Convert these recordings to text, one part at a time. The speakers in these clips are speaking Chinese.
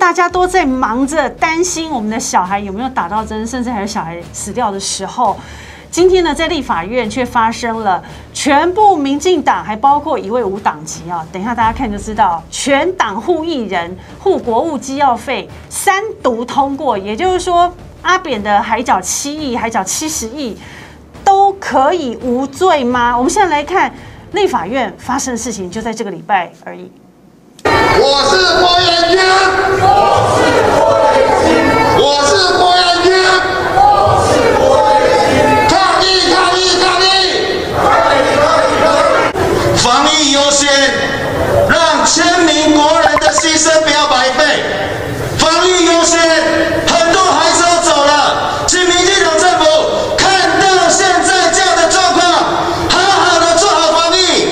大家都在忙着担心我们的小孩有没有打到针，甚至还有小孩死掉的时候，今天呢，在立法院却发生了全部民进党，还包括一位无党籍啊，等一下大家看就知道，全党护艺人、护国务机要费3读通过，也就是说，阿扁的还缴7亿，还缴70亿，都可以无罪吗？我们现在来看立法院发生的事情，就在这个礼拜而已。 我是郭元军，我是郭元军，抗议抗议抗议！防疫优先，让千名国人的牺牲不要白费。防疫优先，很多孩子都走了，请民进党政府看到现在这样的状况，好好的做好防疫。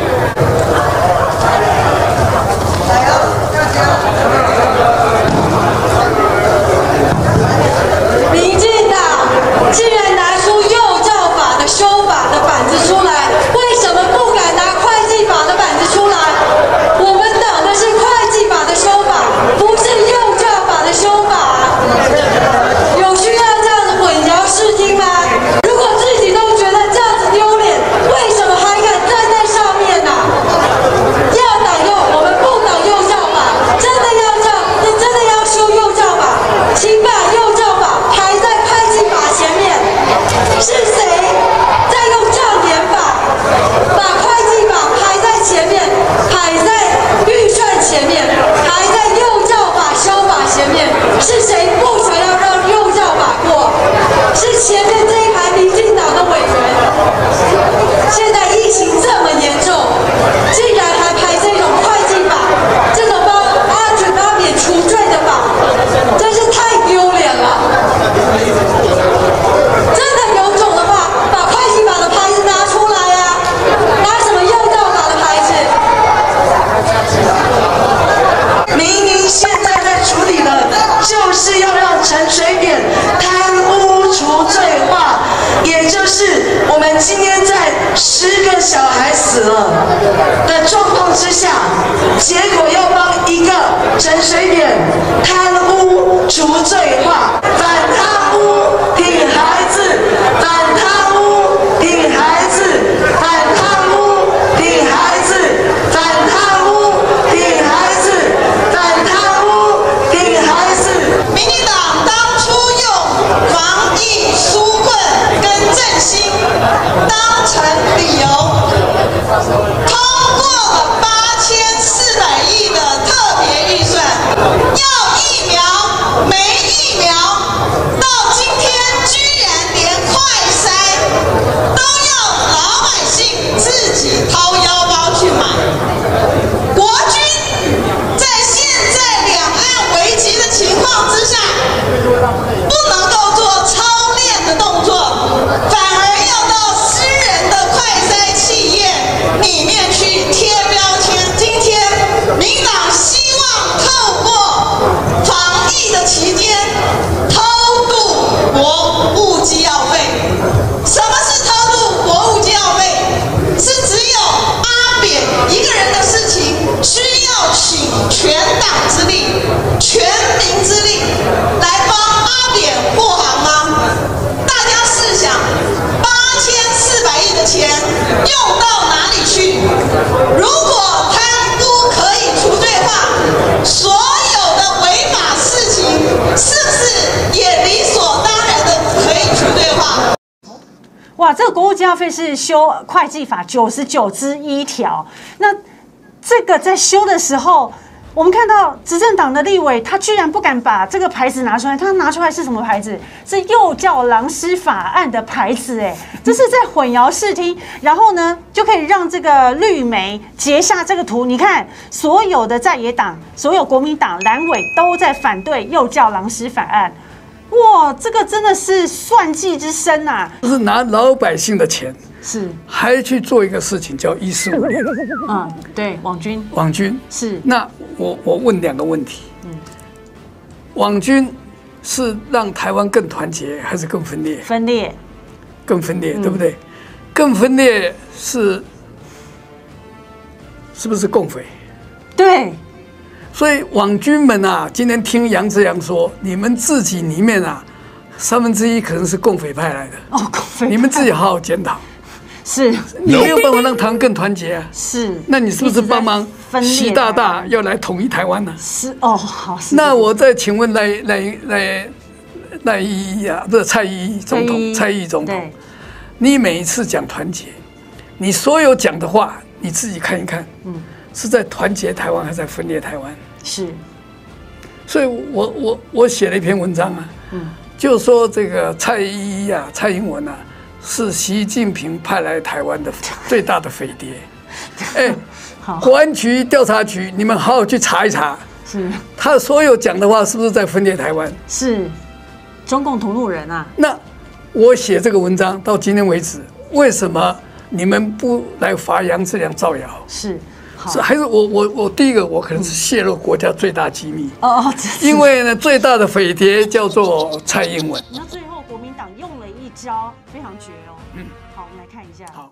民进党既然拿出幼教法的修法的板子出来，为什么不敢拿会计法的板子出来？我们等的是会计法的修法，不是幼教法的修法。有需要这样子混淆视听吗？如果自己都觉得这样子丢脸，为什么还敢站在上面呢？要党幼，我们不党幼教法，真的要教，你真的要修幼教法，请把幼教法排在会计法前面。是谁在用障眼法把会计法排在前面，排在预算前面，排在幼教法修法前面？是谁不想要让幼教法过？是前面这一排民进党的委员。现在疫情这么严重，竟然还排这种会计法，这种帮阿扁除罪的法，真是太丢脸了。真的有种的话，把会计法的牌子拿出来呀！拿什么幼教法的牌子？明明现在在处理的，就是要让陈水扁贪污除罪化，也就是我们今天在10个小孩死了的状况之下，结果要帮一个陈水扁贪污除罪化，反贪污挺孩子，反贪污挺孩子，反贪污挺孩子，反贪污挺孩子，反贪污挺孩子。民进党当初用防疫纾困跟振兴当成理由，通过了8400亿的特别预算，要疫苗没疫苗，到今天居然连快筛都要老百姓自己掏腰包去买。国军在现在两岸危急的情况之下，不能够做操练的动作，反而要到私人的快筛企业里面去贴标签。今天民党希望透过防疫的期间偷渡国务机要费。什么是偷渡国务机要费？是只有阿扁一个人的事情，需要请全党之力、全民之力来帮阿扁护航吗？大家试想，8400亿的钱用到哪里去？如果贪污可以除罪化，所有的违法事情是不是也理所当然的可以除罪化？ 哇，这个国务机要费是修会计法99之1条，那这个在修的时候，我们看到执政党的立委，他居然不敢把这个牌子拿出来，他拿出来是什么牌子？是幼教狼师法案的牌子，哎，这是在混淆视听。然后呢，就可以让这个绿媒截下这个图，你看，所有的在野党、所有国民党蓝委都在反对幼教狼师法案。哇，这个真的是算计之深啊！ 是拿老百姓的钱， 是还去做一个事情叫145年。 嗯，对，网军， 网军是。 那我问2个问题，网军是让台湾更团结还是更分裂？ 分裂， 更分裂，对不对？更分裂是不是共匪？ 对， 所以网军们啊，今天听杨志良说，你们自己里面啊，1/3可能是共匪派来的。 哦，共匪派， 你们自己好好检讨。 是你没有办法让台湾更团结啊。 是， 那你是不是帮忙分裂习大大要来统一台湾呢？ 是哦，好。 那我再请问赖依依啊，不是蔡依依总统，蔡依依总统，你每一次讲团结，你所有讲的话，你自己看一看，是在团结台湾还是在分裂台湾？ 是。 所以我写了一篇文章啊，就说这个蔡依依啊，蔡英文啊。是习近平派来台湾的最大的匪谍。哎，国安局、调查局，你们好好去查一查。 是， 他所有讲的话是不是在分裂台湾？ 是，中共同路人啊。 那我写这个文章到今天为止，为什么你们不来罚杨志良造谣？ 是， 是还是我第一个，我可能是泄露国家最大机密。 哦， 因为呢，最大的匪谍叫做蔡英文。 那最后国民党用了一招非常绝哦。好，我们来看一下。 好。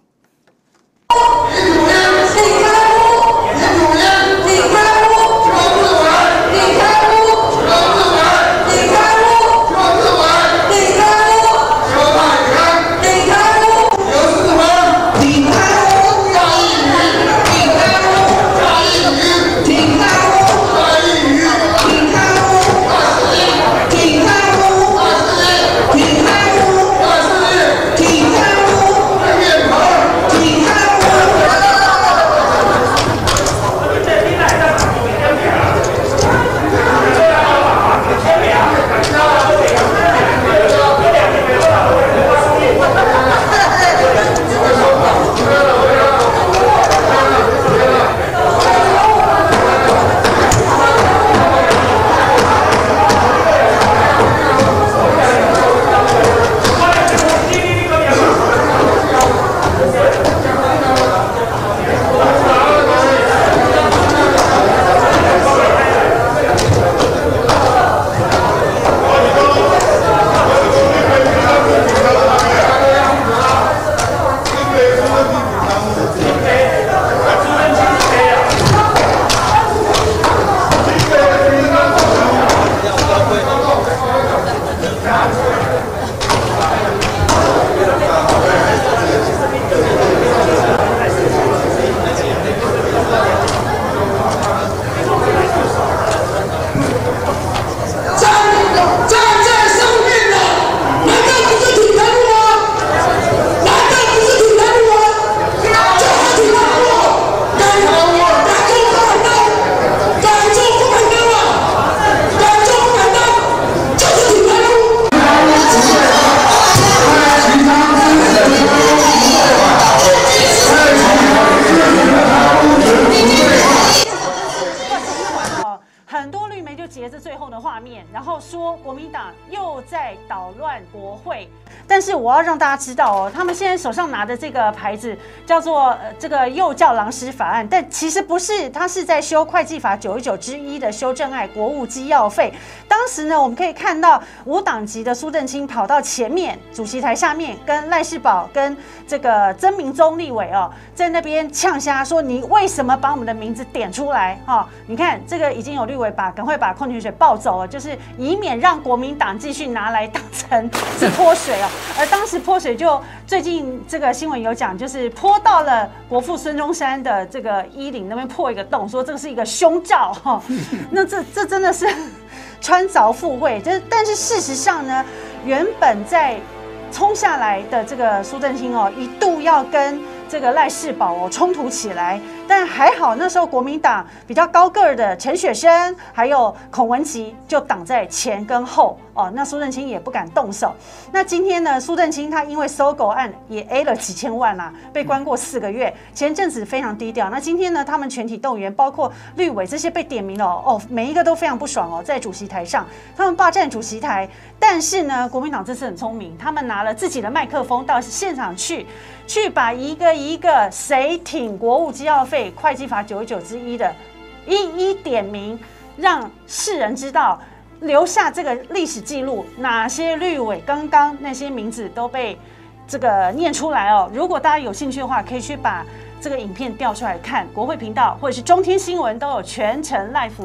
但是我要让大家知道哦，他们现在手上拿的这个牌子叫做这个幼教狼师法案，但其实不是，它是在修会计法99之一的修正案，国务机要费。当时呢，我们可以看到无党籍的苏震清跑到前面主席台下面，跟赖士葆跟这个曾明宗立委哦，在那边呛瞎说你为什么把我们的名字点出来？哈，你看这个已经有立委赶快把矿泉水抱走了，就是以免让国民党继续拿来当成是泼水哦。而当时泼水就最近这个新闻有讲，就是泼到了国父孙中山的这个衣领那边破一个洞，说这个是一个胸罩哈。那这真的是穿凿附会。但是事实上呢，原本在冲下来的这个苏震清哦，一度要跟这个赖士葆哦冲突起来，但还好那时候国民党比较高个儿的陈雪生还有孔文吉就挡在前跟后哦，那苏震清也不敢动手。那今天呢，苏震清他因为搜狗案也 A 了几千万啦，被关过4个月，前阵子非常低调。那今天呢，他们全体动员，包括绿委这些被点名了哦，每一个都非常不爽哦，在主席台上他们霸占主席台，但是呢，国民党这次很聪明，他们拿了自己的麦克风到现场去把一个一个谁挺国务机要费会计法99之一的一一点名，让世人知道，留下这个历史记录，哪些绿委刚刚那些名字都被这个念出来哦。如果大家有兴趣的话，可以去把这个影片调出来看，国会频道或者是中天新闻都有全程 live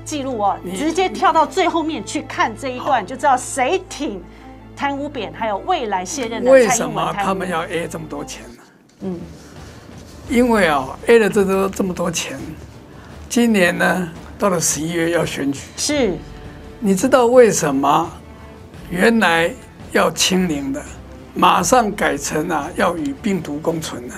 记录哦，直接跳到最后面去看这一段，就知道谁挺贪污扁，还有未来卸任的蔡英文。 为什么他们要 A 这么多钱呢？因为A 了这么多钱，今年呢到了11月要选举， 是， 你知道为什么原来要清零的，马上改成要与病毒共存呢？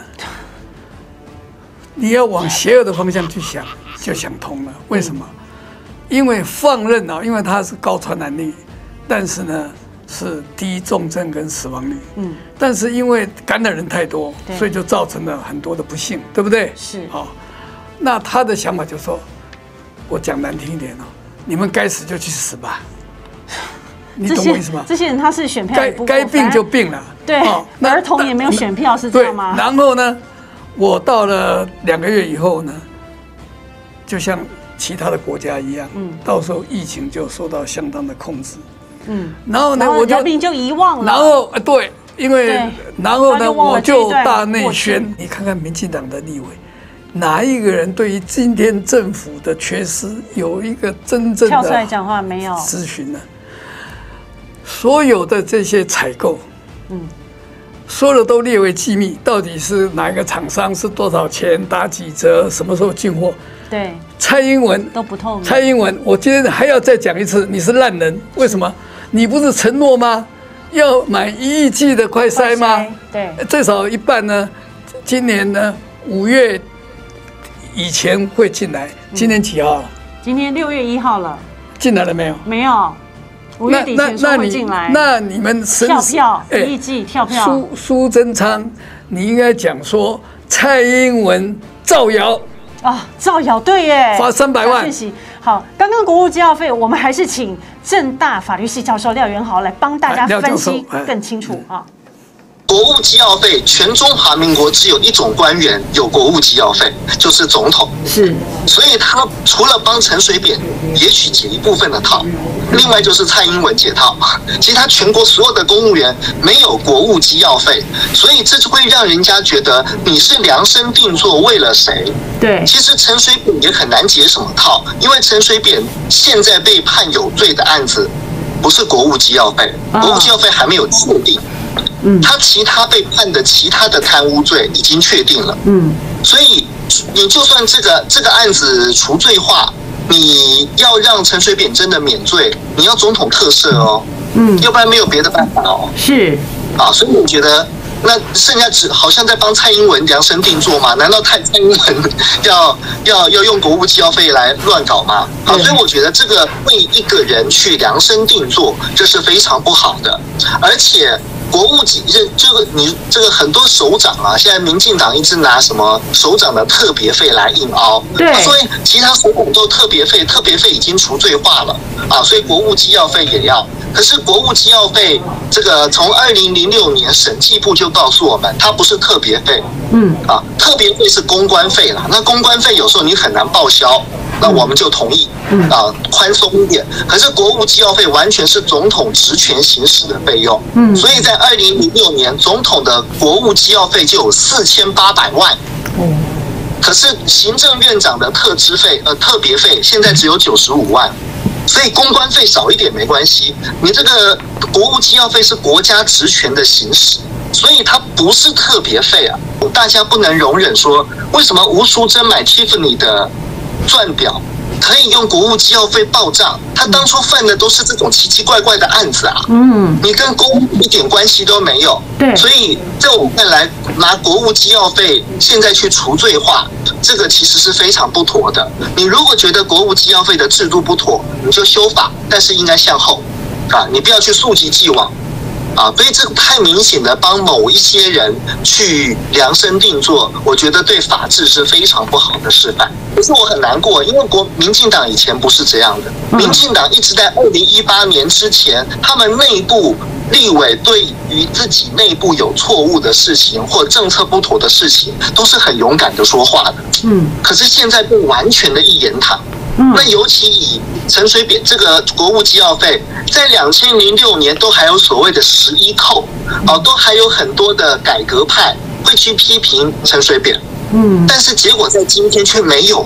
你要往邪恶的方向去想，就想通了。为什么？因为放任因为它是高传染力，但是呢是低重症跟死亡率。但是因为感染人太多，所以就造成了很多的不幸，对不对？ 是。 那他的想法就说，我讲难听一点你们该死就去死吧。你懂我意思吗？ 这些人他是选票该病就病了。 对，儿童也没有选票，是这样吗？ 然后呢？我到了2个月以后呢，就像其他的国家一样，到时候疫情就受到相当的控制，然后呢，我就人民就遗忘了， 然后对，因为然后呢，我就大内宣，你看看民进党的立委，哪一个人对于今天政府的缺失有一个真正的跳出来讲话没有咨询呢？所有的这些采购，所有的都列为机密，到底是哪一个厂商，是多少钱，打几折，什么时候进货？ 对， 蔡英文都不透明。 蔡英文，我今天还要再讲一次，你是烂人。为什么？你不是承诺吗？要买1亿剂的快筛吗？ 对， 最少一半呢。今年呢，5月以前会进来。今天几号了？ 今天6月1号了。进来了没有？ 没有。5月底前说会进来。 那你们跳票1亿剂跳票。 苏贞昌，你应该讲说蔡英文造谣造谣，对耶， 罚300万。 好，刚刚国务机要费，我们还是请政大法律系教授廖元豪来帮大家分析更清楚国务机要费，全中华民国只有一种官员有国务机要费，就是总统。 是， 所以他除了帮陈水扁也许解一部分的套，另外就是蔡英文解套。其实他全国所有的公务员没有国务机要费，所以这就会让人家觉得你是量身定做为了谁？ 对， 其实陈水扁也很难解什么套，因为陈水扁现在被判有罪的案子不是国务机要费，国务机要费还没有确定。他其他被判的其他的贪污罪已经确定了，所以你就算这个案子除罪化，你要让陈水扁真的免罪，你要总统特赦要不然没有别的办法是所以我觉得那剩下好像在帮蔡英文量身定做嘛？难道蔡英文要用国务机要费来乱搞吗？所以我觉得这个为一个人去量身定做，这是非常不好的，而且。国务这个很多首长现在民进党一直拿什么首长的特别费来硬凹，所以其他首长都特别费已经除罪化了所以国务机要费也要。可是国务机要费这个从2006年审计部就告诉我们，它不是特别费，特别费是公关费啦。那公关费有时候你很难报销，那我们就同意宽松一点。可是国务机要费完全是总统职权行使的费用，所以在2006年总统的国务机要费就有4800万，可是行政院长的特别费现在只有95万。所以公关费少一点没关系，你这个国务机要费是国家职权的行使，所以它不是特别费大家不能容忍说，为什么吴淑珍买 Tiffany 的钻表可以用国务机要费报账？他当初犯的都是这种奇奇怪怪的案子你跟公务一点关系都没有。 对， 所以在我看来，拿国务机要费现在去除罪化，这个其实是非常不妥的。你如果觉得国务机要费的制度不妥，你就修法，但是应该向后你不要去溯及既往。所以这个太明显的帮某一些人去量身定做，我觉得对法治是非常不好的示范。可是我很难过，因为民进党以前不是这样的，民进党一直在2018年之前，他们内部立委对于自己内部有错误的事情或政策不妥的事情，都是很勇敢的说话的。可是现在被完全的一言堂。那尤其以陈水扁这个国务机要费，在2006年都还有所谓的11扣，都还有很多的改革派会去批评陈水扁，但是结果在今天却没有了。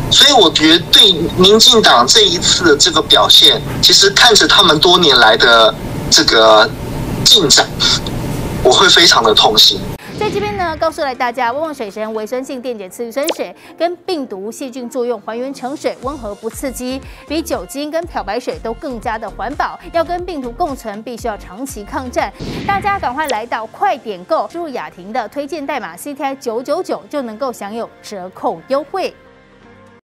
所以我觉得对民进党这一次的这个表现，其实看着他们多年来的这个进展，我会非常的痛心。 在这边呢，告诉大家，旺旺水神维生性电解次氯酸水跟病毒细菌作用还原成水，温和不刺激，比酒精跟漂白水都更加的环保。要跟病毒共存，必须要长期抗战。大家赶快来到快点购，输入雅婷的推荐代码 CTI999就能够享有折扣优惠。